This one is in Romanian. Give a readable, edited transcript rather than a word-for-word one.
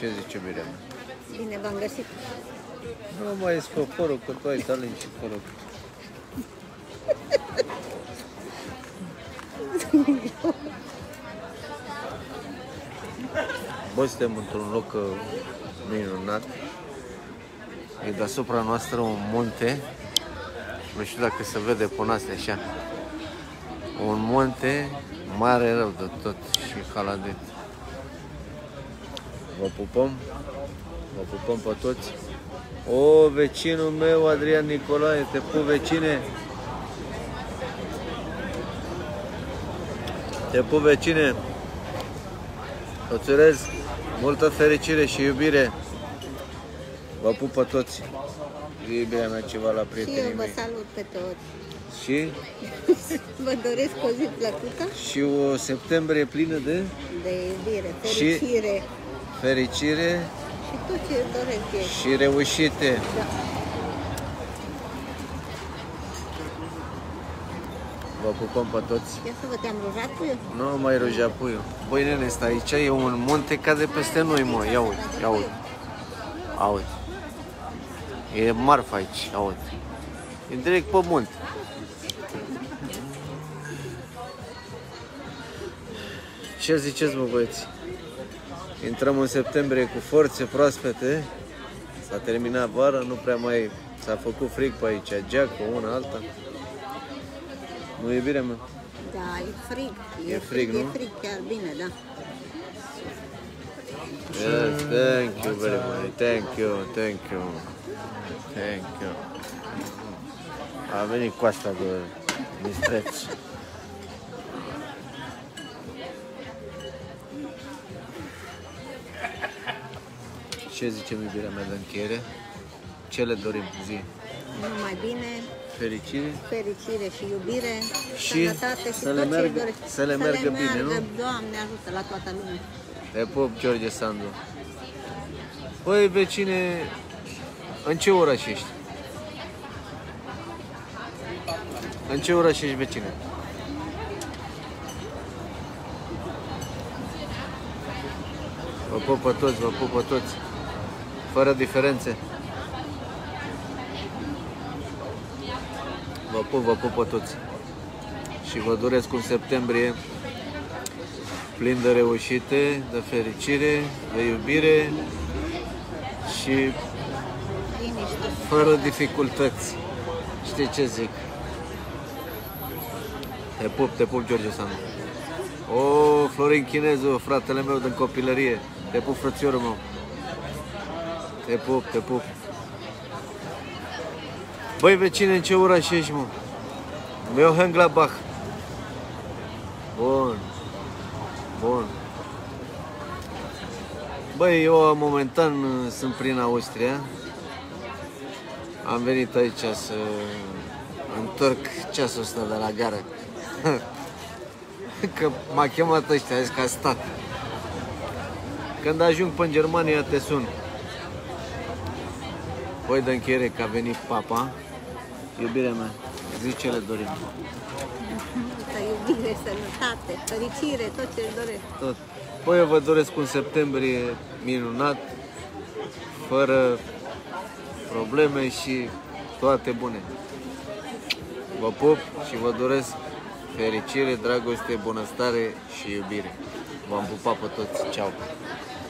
Ce zice iubirea mea? Bine v-am găsit. Nu mai ești foforul, că tu ai talent și fără. Bă, suntem într-un loc minunat. E deasupra noastră un munte. Nu știu dacă se vede până astea așa. Un munte mare rău de tot și haladet. Vă pupăm. Vă pupăm pe toți. O, vecinul meu, Adrian Nicolae, te pup, vecine. Te pup, vecine. Îți urez multă fericire și iubire. Vă pup pe toți. Iubirea mea ceva la prietenii mei. Și eu vă salut pe toți. Și? Vă doresc o zi plăcută. Și o septembrie plină de iubire, fericire. Și fericire. Și tot ce îți doresc eu. Și reușite. Da. Vă pupăm pe toți. Ia să vă te-am rujat puiul? Nu mai rugea puiul. Băi, nene, stai aici, e un munte ca de peste noi, mă. Ia uite, ia uite. Auzi. E marfă aici, auzi. E direct pe munte. Ce ziceți, mă, băieți? Intrăm în septembrie cu forțe proaspete. S-a terminat vara, nu prea mai s-a făcut frig pe aici, geacă, una, alta. Nu, iubirea mea? Da, e frig. E frig, nu? E frig chiar bine, da. Yes, thank you very much. Thank you, thank you. Thank you. A venit cu asta de mistreț. Ce zicem, iubirea mea, de încheiere? Ce le dorim? Zi. Numai bine, fericire și iubire, și sănătate și să le tot ce meargă, doresc. să le meargă bine, nu? Doamne ajută la toată lumea. Te pup, George Sandu. Păi, vecine, în ce oraș ești? În ce oraș ești, vecine? Vă pup pe toți, vă pup pe toți. Fără diferențe. Vă pup pe toți. Și vă doresc un septembrie plin de reușite, de fericire, de iubire și fără dificultăți. Știi ce zic? Te pup, George Sandu. O, Florin Chinezu, fratele meu din copilărie. Te pup, frățiorul meu. Te pup, te pup. Băi, vecine, în ce oraș ești, mă? Mönchengladbach. Bun. Bun. Băi, eu momentan sunt prin Austria. Am venit aici să întorc ceasul ăsta de la gară. Că m-a chemat ăștia, a zis că a stat. Când ajung pe Germania te sun. Păi de încheiere că a venit papa. Iubirea mea, zi ce le dorim. Iubire, sănătate, fericire, tot ce îți doresc. Tot. Păi eu vă doresc un septembrie minunat, fără probleme și toate bune. Vă pup și vă doresc fericire, dragoste, bunăstare și iubire. V-am pupat pe toți. Ceau!